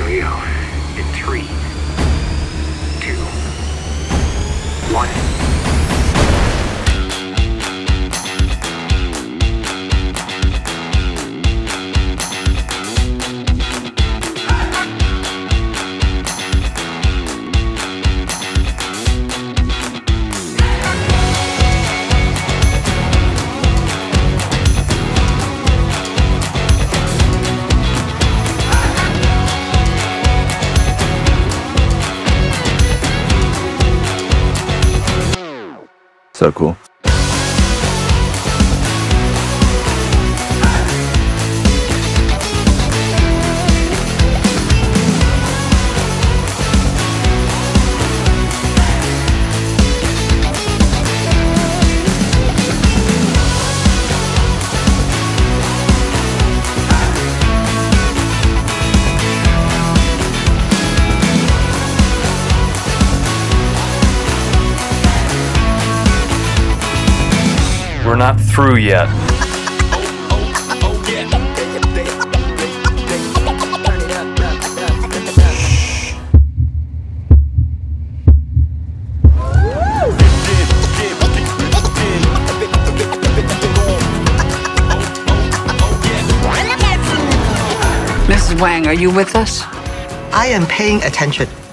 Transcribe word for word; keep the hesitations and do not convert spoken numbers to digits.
show you in three, two, one. So cool. We're not through yet. Missus Wang, are you with us? I am paying attention.